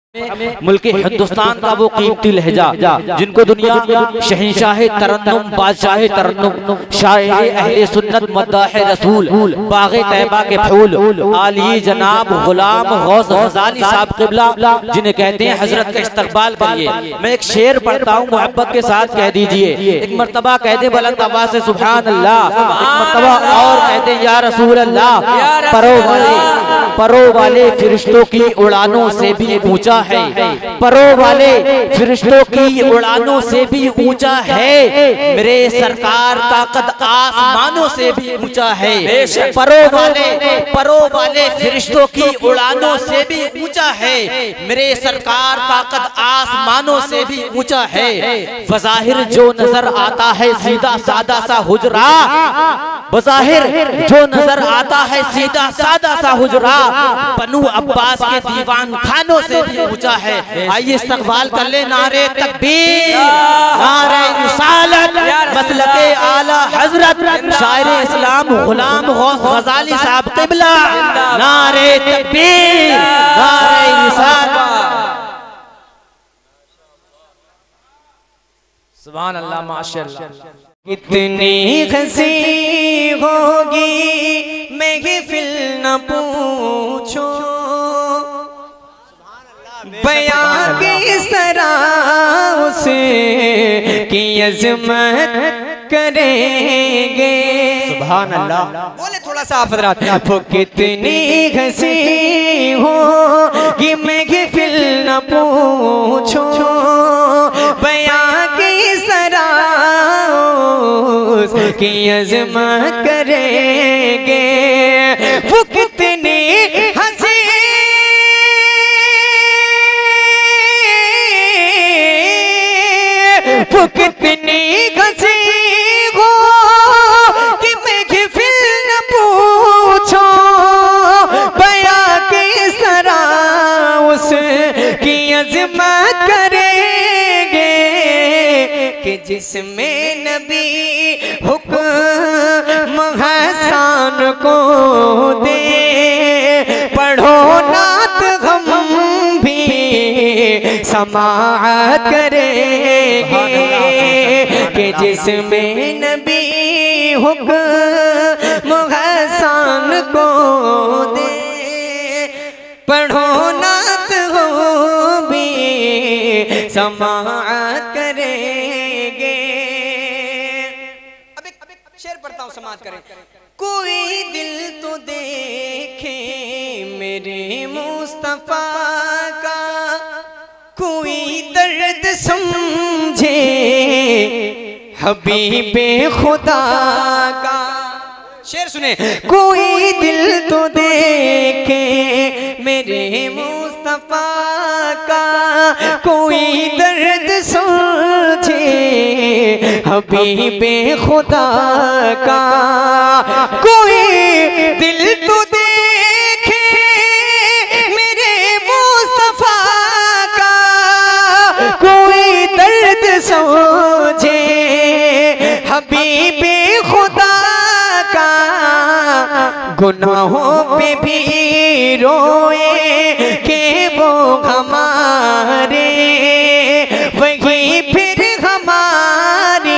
मुल्क हिंदुस्तान का वो कीमती लहजा जिनको दुनिया शहंशाह तरन्नुम बादशाह तरन्नुम शायर अहले सुन्नत मद्दाह रसूल बाग़े तैयबा के फूल आली जनाब गुलाम गौस गज़ाली साहब क़िबला जिन्हें कहते हैं हजरत का इस्तक़बाल करिए। मैं एक शेर पढ़ता हूँ, मोहब्बत के साथ कह दीजिए। एक मर्तबा कह दे बुलंद आवाज़ से सुभान अल्लाह, एक मर्तबा और कह दे या रसूल अल्लाह। परो वाले फिरिश्तों की उड़ानों से भी ऊंचा है, परो वाले फिरिश्तों की उड़ानों से भी ऊंचा है, मेरे सरकार का कद आसमानों से भी ऊंचा है। परो वाले फिरिश्तों की उड़ानों से भी ऊंचा है, मेरे सरकार का कद आसमानों से भी ऊंचा है। बज़ाहिर जो नजर आता है सीधा सादा सा हुजरा, बज़ाहिर जो नजर आता है सीधा सादा सा हुजरा, बनु अब्बास के दीवान खानों से भी ऊंचा है। आइए इस्तक़बाल कर ले नारे तकबीर, नारे रिसालत, मसलके आला हजरत शायर इस्लाम गुलाम गौस गज़ाली साहब क़िबला। नारे तकबीर, नारे रिसालत। सुभान अल्लाह, माशाअल्लाह। कितनी हंसी होगी महफिल न पूछो, बयां किस तरह उसे की अज़मत करेंगे। सुभान अल्लाह, बोले थोड़ा सा आप हज़रात। वो कितनी हंसी होगी महफिल न पूछो, बयां किस तरह की अज़मत करेंगे। वो कितनी हंसी वो कितनी हंसी हो कि महफिल न पूछो, बयां किस तरह उसकी अज़मत करेंगे कि जिसमें नबी हुक्म हसन को दे, पढ़ो नात हम भी समाअत करेंगे कि जिसमें नबी हुक्म हसन को दे, पढ़ो नात हो भी समाअत करेंगे। अब एक शेर पढ़ता हूँ, समाअत करें। कोई दिल तो देखे मेरे मुस्तफा का, कोई दर्द समझे हबीबे खुदा का। शेर सुने। कोई दिल तो देखे मेरे मुस्तफा का, कोई दर्द समझे हबीबे खुदा का। कोई दिल तो देखे मेरे मुस्तफा का, कोई दर्द समझे हबीबे खुदा का। गुनाहों पे भी रोए कि वो हमारे, वही फिर हमारी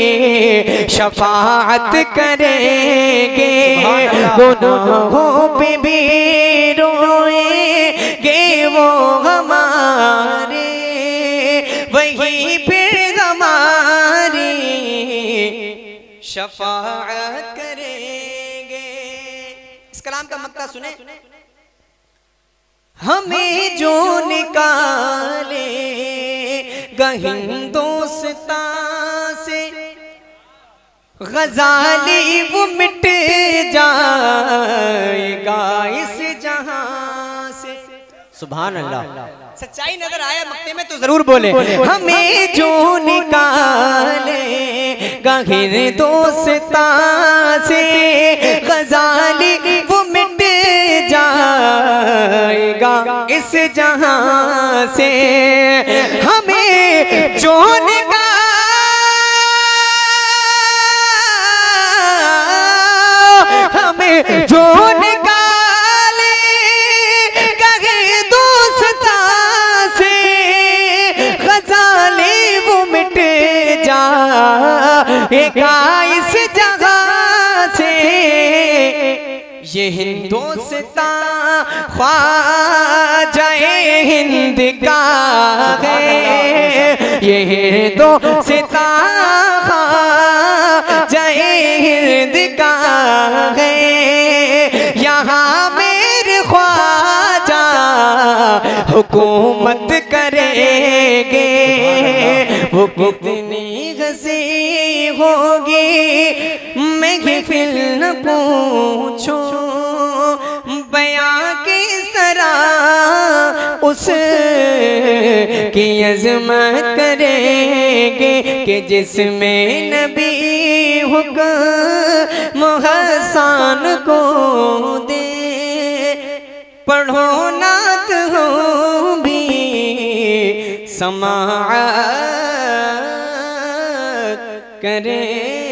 शफाअत करेंगे। गुनाहों पे भी रोए कि वो हमारे, वही फिर हमारी शफाअत करेंगे। इस कलाम का मक्ता सुने। हमें जो निकाले हिंदुस्तान से, गज़ाली वो मिट जाएगा इस जहां से। सुभान अल्लाह, सच्चाई नजर आया मक्ते में तो जरूर बोले। हमें जो निकाले हिंदुस्तान से, गज़ाली वो मिट जाएगा इस जहां से। हमें जो हमें जो निकाले हिंदुस्तान इस जगह से ये हिंदुस्तां ख्वाजा हिंद का है, ये हिंदुस्तां ख्वाजा हिंद का है। यहाँ मेरे ख्वाजा हुकूमत करेंगे, वो कितनी हंसी होगी महफिल न पूछो, बयां किस तरह उस की अज़मत करेंगे कि जिसमें नबी हुक्म हसन को दे। पढ़ो नात हो भी समाअत करें।